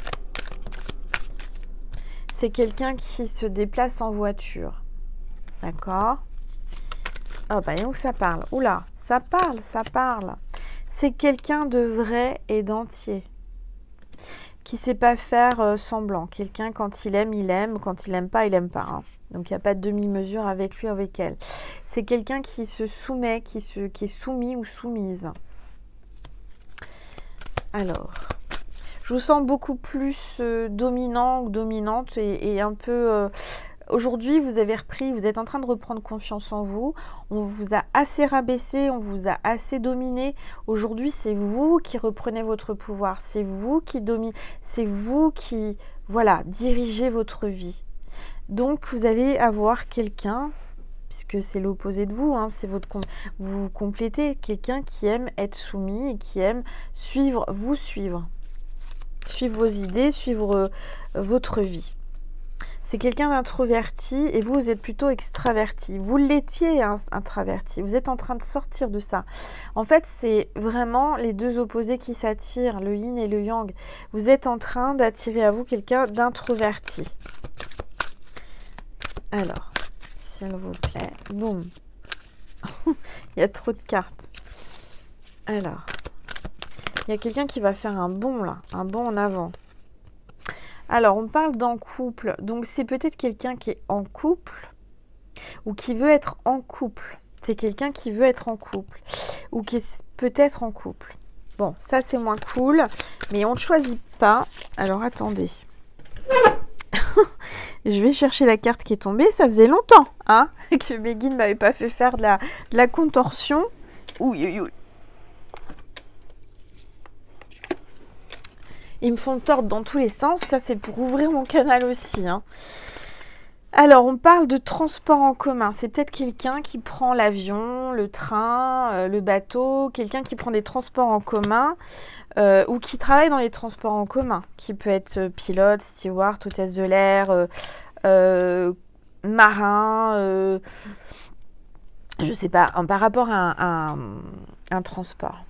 c'est quelqu'un qui se déplace en voiture. D'accord? Oh, bah, où ça parle? Oula, ça parle, ça parle. C'est quelqu'un de vrai et d'entier. Qui ne sait pas faire euh, semblant. Quelqu'un, quand il aime, il aime. Quand il aime pas, il aime pas. Hein. Donc, il n'y a pas de demi-mesure avec lui ou avec elle. C'est quelqu'un qui se soumet, qui, se, qui est soumis ou soumise. Alors, je vous sens beaucoup plus euh, dominant ou dominante et, et un peu... Euh, Aujourd'hui, vous avez repris, vous êtes en train de reprendre confiance en vous. On vous a assez rabaissé, on vous a assez dominé. Aujourd'hui, c'est vous qui reprenez votre pouvoir. C'est vous qui dominez, c'est vous qui, voilà, dirigez votre vie. Donc, vous allez avoir quelqu'un, puisque c'est l'opposé de vous, hein, c'est votre, vous vous complétez, quelqu'un qui aime être soumis et qui aime suivre, vous suivre. Suivre vos idées, suivre euh, votre vie. C'est quelqu'un d'introverti et vous, vous êtes plutôt extraverti. Vous l'étiez hein, introverti. Vous êtes en train de sortir de ça. En fait, c'est vraiment les deux opposés qui s'attirent, le yin et le yang. Vous êtes en train d'attirer à vous quelqu'un d'introverti. Alors, s'il vous plaît. Boum. Il y a trop de cartes. Alors, il y a quelqu'un qui va faire un bond là, un bond en avant. Alors, on parle d'en couple. Donc, c'est peut-être quelqu'un qui est en couple ou qui veut être en couple. C'est quelqu'un qui veut être en couple ou qui est peut-être en couple. Bon, ça, c'est moins cool. Mais on ne choisit pas. Alors, attendez. Je vais chercher la carte qui est tombée. Ça faisait longtemps hein, que Beggy ne m'avait pas fait faire de la, de la contorsion. Oui, oui, oui. Ils me font tordre dans tous les sens. Ça, c'est pour ouvrir mon canal aussi. Hein. Alors, on parle de transport en commun. C'est peut-être quelqu'un qui prend l'avion, le train, euh, le bateau. Quelqu'un qui prend des transports en commun euh, ou qui travaille dans les transports en commun. Qui peut être euh, pilote, steward, hôtesse de l'air, euh, euh, marin. Euh, je sais pas, hein, par rapport à un, à un, un transport.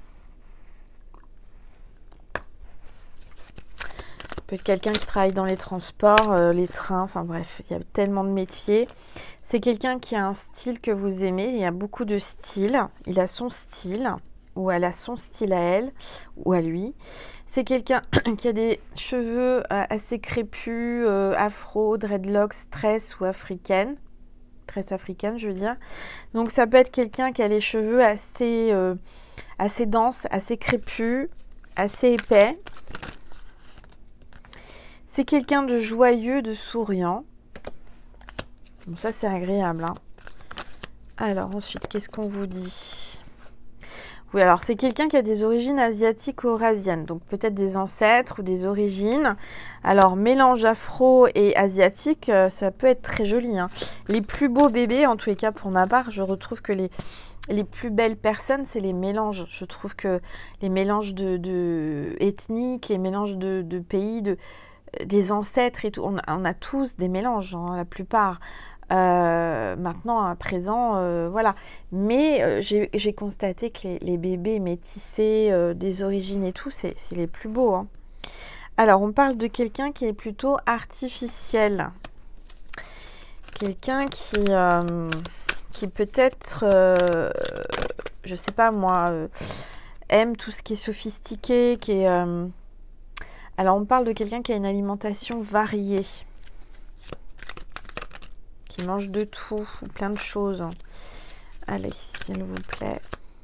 Peut être quelqu'un qui travaille dans les transports, euh, les trains, enfin bref, il y a tellement de métiers. C'est quelqu'un qui a un style que vous aimez, il y a beaucoup de styles, il a son style, ou elle a son style à elle, ou à lui. C'est quelqu'un qui a des cheveux euh, assez crépus, euh, afro, dreadlocks, tresse ou africaine, tresse africaine je veux dire. Donc ça peut être quelqu'un qui a les cheveux assez, euh, assez denses, assez crépus, assez épais. C'est quelqu'un de joyeux, de souriant. Bon, ça, c'est agréable. Hein. Alors, ensuite, qu'est-ce qu'on vous dit? Oui, alors c'est quelqu'un qui a des origines asiatiques ou eurasiennes, donc peut-être des ancêtres ou des origines. Alors mélange afro et asiatique, euh, ça peut être très joli, hein. Les plus beaux bébés, en tous les cas pour ma part, je retrouve que les, les plus belles personnes, c'est les mélanges. Je trouve que les mélanges de, de ethniques, les mélanges de, de pays, de, des ancêtres et tout, on, on a tous des mélanges, hein, la plupart. Euh, maintenant, à présent, euh, voilà. Mais euh, j'ai constaté que les, les bébés métissés, euh, des origines et tout, c'est les plus beaux, hein. Alors, on parle de quelqu'un qui est plutôt artificiel. Quelqu'un qui, euh, qui peut-être, euh, je sais pas moi, euh, aime tout ce qui est sophistiqué, qui est... Euh... Alors, on parle de quelqu'un qui a une alimentation variée. Qui mange de tout, plein de choses. Allez, s'il vous plaît.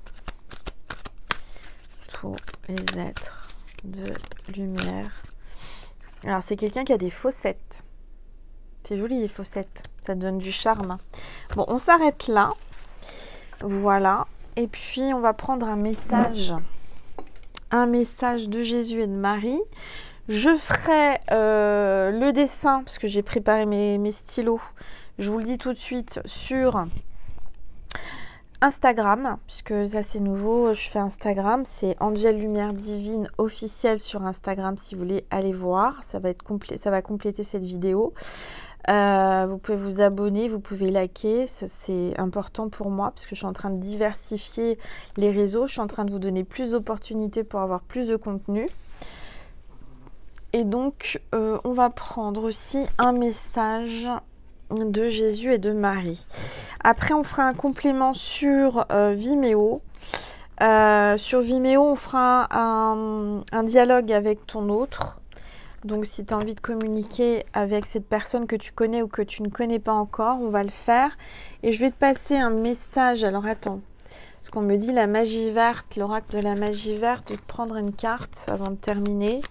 Tous les êtres de lumière. Alors, c'est quelqu'un qui a des fossettes. C'est joli, les fossettes. Ça donne du charme. Bon, on s'arrête là. Voilà. Et puis, on va prendre un message. Un message de Jésus et de Marie. Je ferai euh, le dessin, parce que j'ai préparé mes, mes stylos. Je vous le dis tout de suite, sur Instagram, puisque ça c'est nouveau, je fais Instagram, c'est Angel Lumière Divine officielle sur Instagram si vous voulez aller voir, ça va, être complé ça va compléter cette vidéo. Euh, vous pouvez vous abonner, vous pouvez liker, c'est important pour moi, parce que je suis en train de diversifier les réseaux, je suis en train de vous donner plus d'opportunités pour avoir plus de contenu. Et donc, euh, on va prendre aussi un message de Jésus et de Marie. Après, on fera un complément sur euh, Vimeo. Euh, sur Vimeo, on fera un, un dialogue avec ton autre. Donc, si tu as envie de communiquer avec cette personne que tu connais ou que tu ne connais pas encore, on va le faire. Et je vais te passer un message. Alors, attends. Parce qu'on me dit la magie verte, l'oracle de la magie verte, de prendre une carte avant de terminer.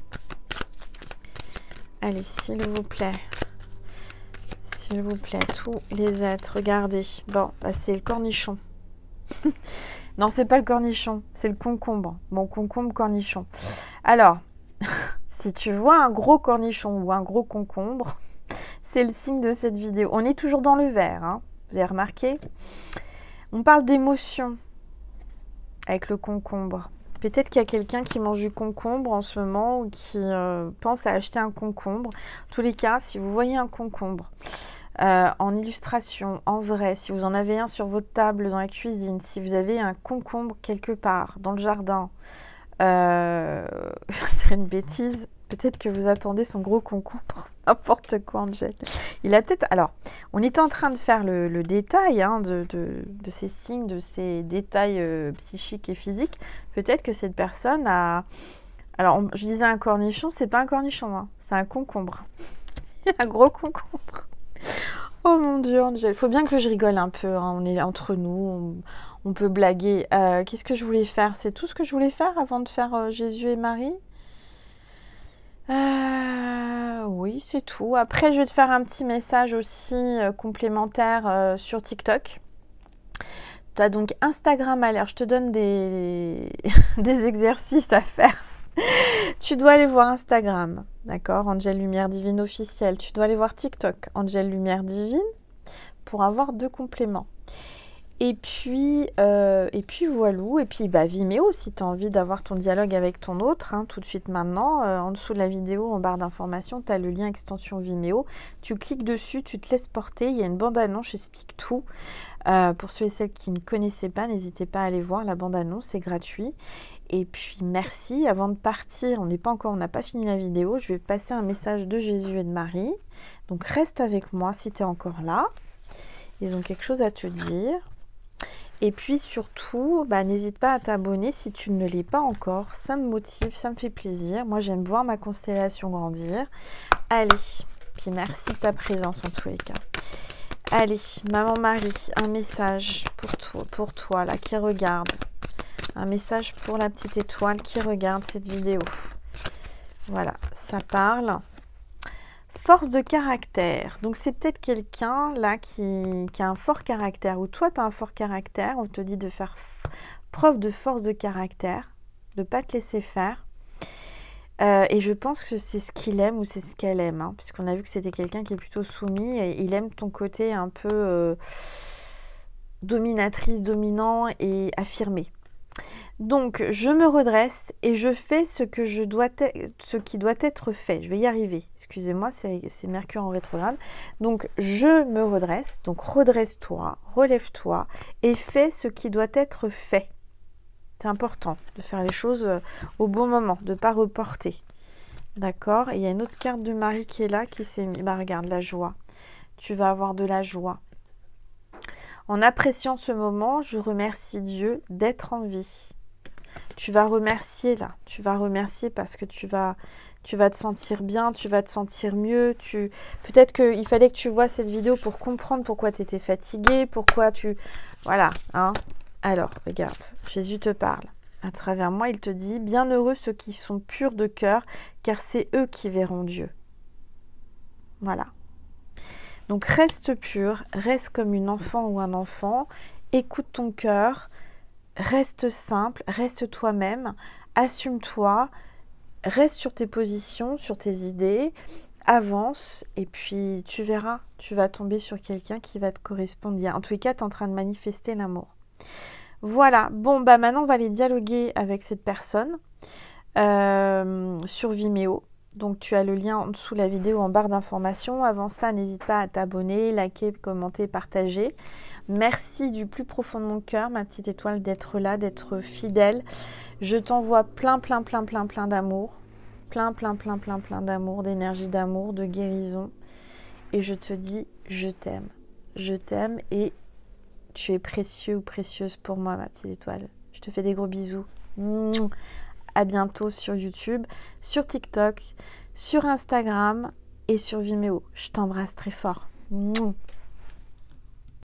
Allez, s'il vous plaît. S'il vous plaît, tous les êtres, regardez. Bon, bah c'est le cornichon. Non, c'est pas le cornichon, c'est le concombre. Bon, concombre, cornichon. Alors, si tu vois un gros cornichon ou un gros concombre, c'est le signe de cette vidéo. On est toujours dans le vert, hein, vous avez remarqué. On parle d'émotion avec le concombre. Peut-être qu'il y a quelqu'un qui mange du concombre en ce moment ou qui euh, pense à acheter un concombre. En tous les cas, si vous voyez un concombre, Euh, en illustration, en vrai, si vous en avez un sur votre table dans la cuisine, si vous avez un concombre quelque part dans le jardin, euh, c'est une bêtise, peut-être que vous attendez son gros concombre, n'importe quoi, Angel. Il a peut-être... Alors, on était en train de faire le, le détail hein, de, de, de ces signes, de ces détails euh, psychiques et physiques. Peut-être que cette personne a... Alors, on, je disais un cornichon, c'est pas un cornichon, hein, c'est un concombre. Un gros concombre. Oh mon Dieu, Angel, il faut bien que je rigole un peu, hein. On est entre nous, on, on peut blaguer. Euh, Qu'est-ce que je voulais faire? C'est tout ce que je voulais faire avant de faire euh, Jésus et Marie? euh, Oui, c'est tout. Après, je vais te faire un petit message aussi euh, complémentaire euh, sur TikTok. Tu as donc Instagram à l'air, je te donne des, des exercices à faire. Tu dois aller voir Instagram, d'accord, Angel Lumière Divine officielle. Tu dois aller voir TikTok, Angel Lumière Divine, pour avoir deux compléments. Et puis, euh, et puis voilà. Et puis bah, Vimeo, si tu as envie d'avoir ton dialogue avec ton autre, hein, tout de suite maintenant, euh, en dessous de la vidéo, en barre d'informations, tu as le lien extension Vimeo. Tu cliques dessus, tu te laisses porter. Il y a une bande-annonce, j'explique tout. Euh, pour ceux et celles qui ne connaissaient pas, n'hésitez pas à aller voir la bande-annonce, c'est gratuit. Et puis merci, avant de partir, on n'est pas encore, on n'a pas fini la vidéo, je vais passer un message de Jésus et de Marie. Donc reste avec moi si tu es encore là. Ils ont quelque chose à te dire. Et puis surtout, bah, n'hésite pas à t'abonner si tu ne l'es pas encore. Ça me motive, ça me fait plaisir. Moi j'aime voir ma constellation grandir. Allez, puis merci de ta présence en tous les cas. Allez, Maman Marie, un message pour toi, pour toi là, qui regarde. Un message pour la petite étoile qui regarde cette vidéo. Voilà, ça parle. Force de caractère. Donc, c'est peut-être quelqu'un là qui, qui a un fort caractère. Ou toi, tu as un fort caractère. On te dit de faire preuve de force de caractère, de ne pas te laisser faire. Euh, et je pense que c'est ce qu'il aime ou c'est ce qu'elle aime, hein, puisqu'on a vu que c'était quelqu'un qui est plutôt soumis et il aime ton côté un peu euh, dominatrice, dominant et affirmé. Donc, je me redresse et je fais ce, que je dois ce qui doit être fait. Je vais y arriver. Excusez-moi, c'est Mercure en rétrograde. Donc, je me redresse. Donc, redresse-toi, relève-toi et fais ce qui doit être fait. C'est important de faire les choses au bon moment, de ne pas reporter. D'accord? Et il y a une autre carte de Marie qui est là, qui s'est mis. Bah, regarde, la joie. Tu vas avoir de la joie. En appréciant ce moment, je remercie Dieu d'être en vie. Tu vas remercier là, tu vas remercier parce que tu vas, tu vas te sentir bien, tu vas te sentir mieux. Tu... Peut-être qu'il fallait que tu vois cette vidéo pour comprendre pourquoi tu étais fatiguée, pourquoi tu... Voilà, hein. Alors, regarde, Jésus te parle. À travers moi, il te dit, bienheureux ceux qui sont purs de cœur, car c'est eux qui verront Dieu. Voilà. Donc, reste pur, reste comme une enfant ou un enfant, écoute ton cœur, reste simple, reste toi-même, assume-toi, reste sur tes positions, sur tes idées, avance et puis tu verras, tu vas tomber sur quelqu'un qui va te correspondre. En tous les cas, tu es en train de manifester l'amour. Voilà, bon, bah maintenant on va aller dialoguer avec cette personne euh, sur Vimeo. Donc tu as le lien en dessous de la vidéo en barre d'informations. Avant ça, n'hésite pas à t'abonner, liker, commenter, partager. Merci du plus profond de mon cœur, ma petite étoile, d'être là, d'être fidèle. Je t'envoie plein, plein, plein, plein, plein d'amour. Plein, plein, plein, plein, plein d'amour, d'énergie d'amour, de guérison. Et je te dis, je t'aime. Je t'aime et tu es précieux ou précieuse pour moi, ma petite étoile. Je te fais des gros bisous. Mouah. À bientôt sur YouTube, sur TikTok, sur Instagram et sur Vimeo. Je t'embrasse très fort. Mouah.